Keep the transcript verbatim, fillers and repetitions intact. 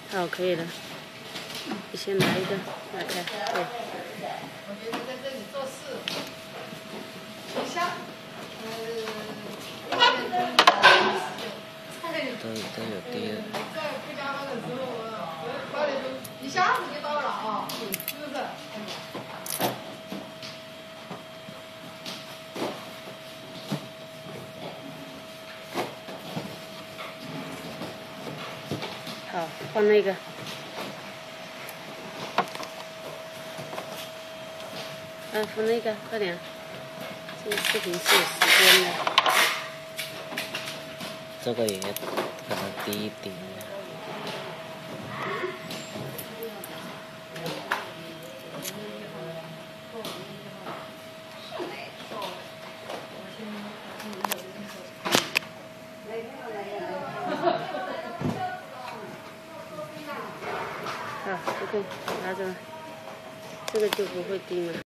好，可以了。你先拿一个来开，对。 我觉得在这里做事，一下，呃， 都都有第二。 在不加班的时候，八点钟一下子就到了啊，是不是？ 好，放那个。嗯，放那个，快点。这个视频是有时间的。 这个也可能低一点。 好，这个拿着，这个就不会低了。